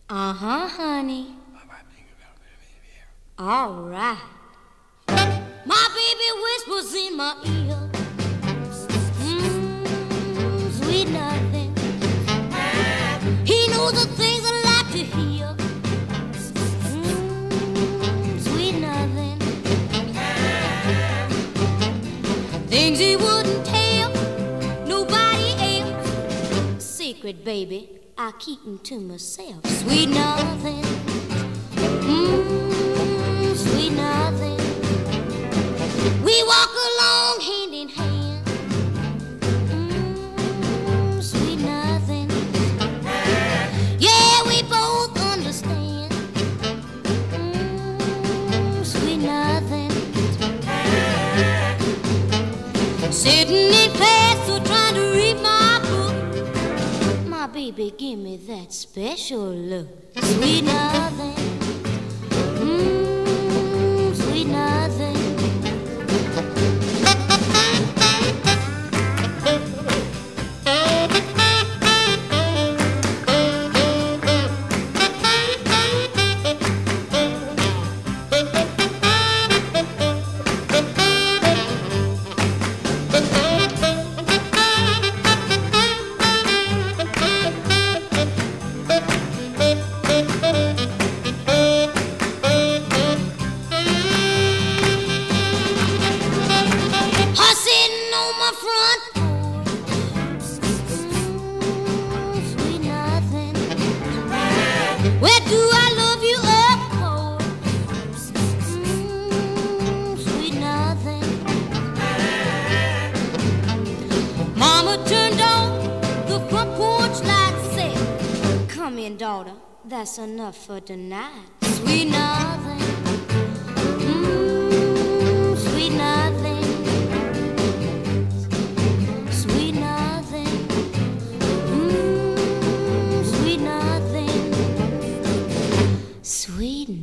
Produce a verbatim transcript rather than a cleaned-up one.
Uh-huh, honey. All right. My baby whispers in my ear. Mmm, sweet nothing. He knows the things I like to hear. Mmm, sweet nothing. Things he wouldn't tell nobody else. Secret, baby, I keep them to myself. Sweet nothing. Mmm, sweet nothing. We walk along hand in hand. Mmm, sweet nothing. Yeah, we both understand. Mmm, sweet nothing. Sitting in class or trying to read my book, my baby give me that special look. Sweet nothing. Mmm, sweet nothing. Where do I love you up for? Mmm, sweet nothing. Mama turned on the front porch light, said, come in, daughter, that's enough for tonight. Sweet nothing. Mmm, sweet nothing. Sweet nothing. Mmm, sweet nothing. Sweet